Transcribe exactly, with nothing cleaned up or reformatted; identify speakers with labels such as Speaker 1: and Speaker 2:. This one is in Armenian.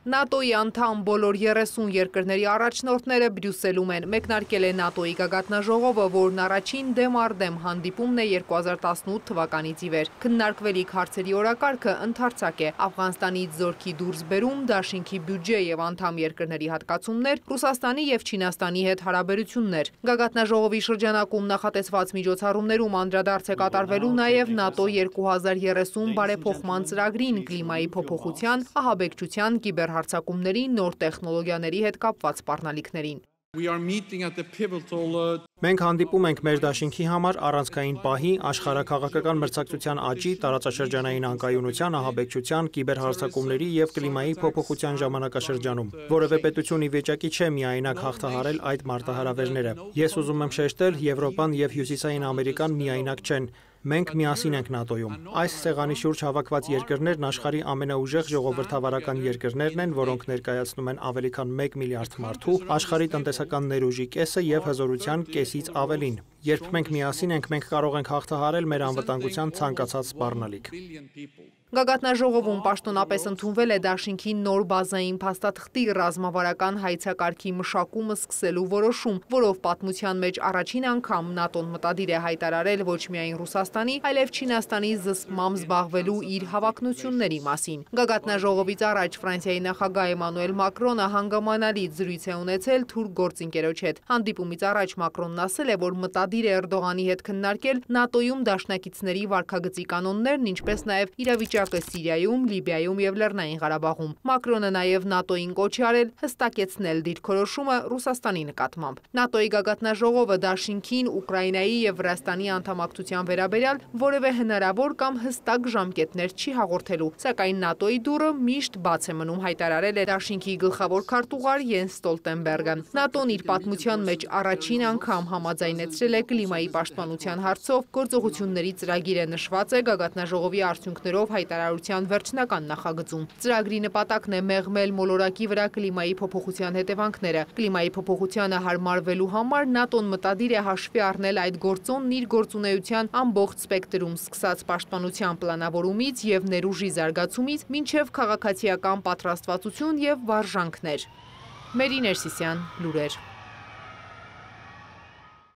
Speaker 1: ՆԱՏՕ-ի անդամ բոլոր երեսուն երկրների առաջնորդները Բրյուսելում են, մեկնարկել է ՆԱՏՕ-ի գագաթնաժողովը, որն առաջին դեմ առ դեմ հանդիպումն է երկու հազար տասնութ թվականից ի վեր։ Քննարկվելիք հարցերի օրակարգը ընդարձակ է՝ Աֆղանստանից զորքի դուրսբերում, դաշինքի բյուջե եւ անդամ երկրների հատկացումներ, Ռուսաստանի եւ Չինաստանի հետ հարաբերություններ։ Գագաթնաժողովի շրջանակում նախատեսված միջոցառումներում անդրադարձ է կատարվելու նաեւ ՆԱՏՕ երկու հազար երեսուն բարեփոխման ծրագրին, կլիմայի փոփոխության, ահաբեկչության, կիբերհարձակումների, նոր տեխնոլոգիաների հետ կապված սպառնալիքներին։
Speaker 2: Մենք հանդիպում ենք մեր դաշինքի համար առանցքային պահի, աշխարհաքաղաքական մրցակցության աճի, տարածաշրջանային անկայունության, ահաբեկչության, կիբերհարձակումների եւ կլիմայի փոփոխության ժամանակաշրջանում։ Որևէ պետություն ի վիճակի չէ միայնակ հաղթահարել այդ մարտահրավերները։ Ես ուզում եմ շեշտել, Եվրոպան եւ Հյուսիսային Ամերիկան միայնակ չեն։ Մենք միասին ենք ՆԱՏՕ-ում։ Այս սեղանի շուրջ հավաքված երկրներն աշխարհի ամենաուժեղ ժողովրդավարական երկրներն են, որոնք ներկայացնում են ավելի քան մեկ միլիարդ մարդու, աշխարհի տնտեսական ներուժի կեսը եւ հզորության կեսից ավելին։ Երբ մենք միասին ենք, մենք կարող ենք հաղթահարել մեր անվտանգության ցանկացած սպառնալիք։
Speaker 1: Գագաթնաժողովում պաշտոնապես ընդունվել է դաշինքի նոր բազային փաստաթղթի ռազմավարական հայցակարգի մշակումը սկսելու որոշում, որով պատմության մեջ առաջին անգամ ՆԱՏՕ-ն մտադիր է հայտարարել ոչ միայն Ռուսաստանի, այլև Չինաստանի զսպմամբ զբաղվելու իր հավակնությունների մասին։ Գագաթնաժողովից առաջ Ֆրանսիայի նախագահ Էմանուել Մակրոնը հանգամանալից զրույց է ունեցել թուրք գործընկերոջ հետ։ Հանդիպումից առաջ Մակրոնն ասել է, որ մտադիր է Էրդողանի հետ քննարկել ՆԱՏՕ-ում դաշնակիցների վարքագծի կանոններն, ինչպես նաև իրավիճակը Սիրիայում, Լիբիայում եւ Լեռնային Ղարաբաղում։ Մակրոնը նաև ՆԱՏՕ-ին կոչ է արել հստակեցնել դիրքորոշումը Ռուսաստանի նկատմամբ։ ՆԱՏՕ-ի գագաթնաժողովը դաշինքին Ուկրաինայի եւ Վրաստանի անդամակցության վերաբերյալ որևէ հնարավոր կամ հստակ ժամկետներ չի հաղորդելու, սակայն ՆԱՏՕ-ի դուռը միշտ բաց է մնում, հայտարարել է դաշինքի գլխավոր քարտուղար Յենս Ստոլտենբերգը։ ՆԱՏՕ-ն իր պատմության մեջ առաջին անգամ համաձայնեցրել է կլիմայի պաշտպանության հարցով գործողությունների ծրագիրը, նշված է գագաթնաժողովի արդյունքներով հայտարարության վերջնական նախագծում։ Ծրագրի նպատակն է մեղմել մոլորակի վրա կլիմայի փոփոխության հետևանքները։ Կլիմայի փոփոխությանը հարմարվելու համար ՆԱՏՕ-ն մտադիր է հաշվի առնել այդ գործոնն իր գործունեության ամբողջ սպեկտրում, սկսած պաշտպանության պլանավորումից եւ ներուժի զարգացումից մինչեւ քաղաքացիական պատրաստվածություն եւ վարժանքներ։ Մերի Ներսիսյան, լուրեր։